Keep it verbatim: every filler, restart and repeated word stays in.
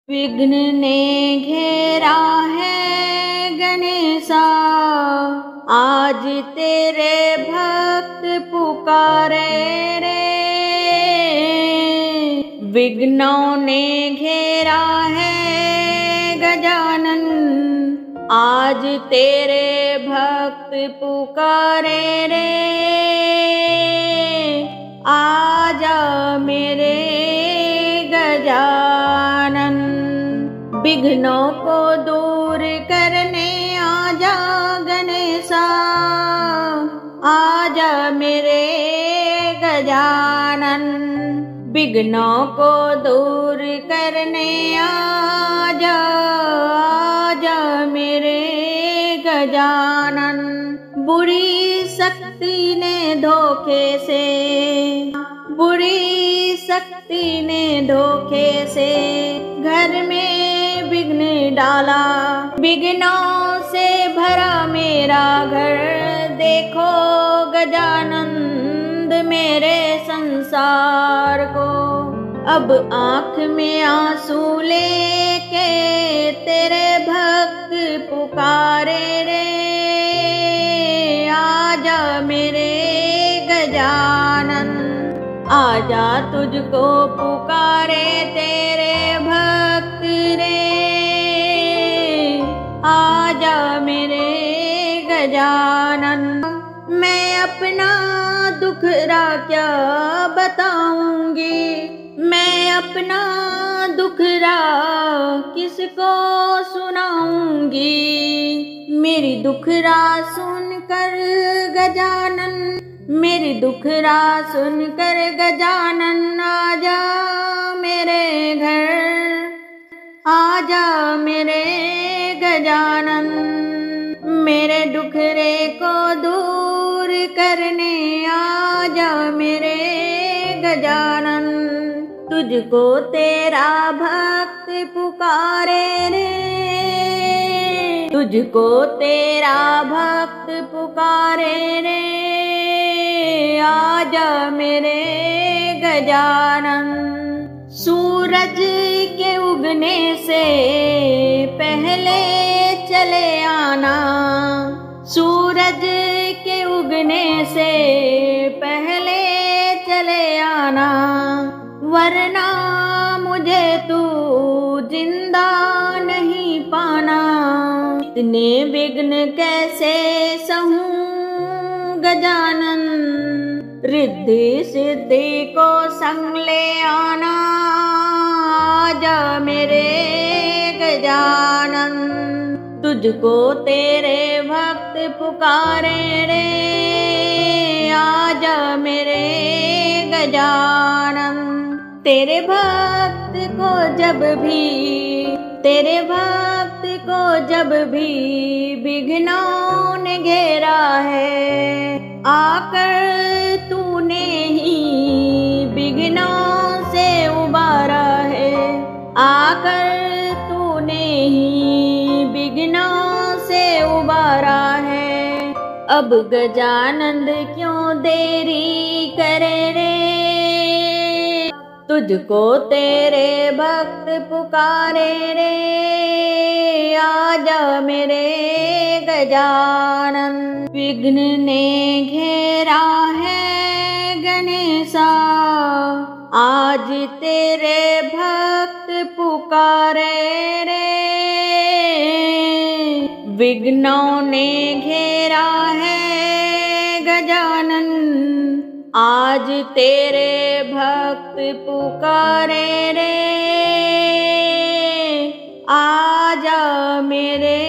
विघ्न ने घेरा है गणेशा, आज तेरे भक्त पुकारे रे। विघ्नों ने घेरा है गजानन, आज तेरे भक्त पुकारे रे। आजा मेरे गजानन, विघ्नों को दूर करने आजा गणेशा। आजा मेरे गजानन, विघ्नों को दूर करने आजा। आजा मेरे गजानन, बुरी शक्ति ने धोखे से, बुरी शक्ति ने धोखे से घर में विघ्न डाला। विघ्नों से भरा मेरा घर, देखो गजानंद मेरे संसार को। अब आँख में आंसू लेके तेरे भक्त पुकारे रे। आजा मेरे गजानन, आजा तुझको पुकारे तेरे भक्त रे। आजा मेरे गजानन, मैं अपना दुखरा क्या बताऊंगी। मैं अपना दुखरा किसको सुनाऊंगी। मेरी दुखरा सुनकर गजानन, मेरी दुखरा सुनकर गजानन आजा मेरे घर। आजा मेरे गजानन, मेरे दुखरे को दूर करने आजा मेरे गजानन। तुझको तेरा भक्त पुकारे रे, तुझको तेरा भक्त पुकारे रे। आजा मेरे गजानन, सूरज के उगने से पहले चले आना। सूरज के उगने से पहले चले आना, वरना मुझे तू जिंदा नहीं पाना। इतने विघ्न कैसे सहूं गजानन, रिद्धि सिद्धि को संग ले आना। आजा मेरे गजानन, तुझको तेरे भक्त पुकारे रे। आजा मेरे गजानन, तेरे भक्त को जब भी, तेरे भक्त को जब भी विघ्नों ने घेरा है, आकर तूने ही विघ्नों से उबारा है। आकर तूने ही विघ्नों से उबारा है। अब गजानंद क्यों देरी करे रे। तुझको तेरे भक्त पुकारे रे। आजा मेरे गजानन, विघ्न ने घेरा है गणेशा, आज तेरे भक्त पुकारे रे। विघ्नों ने घेरा है गजानन, आज तेरे भक्त पुकारे रे। आजा मेरे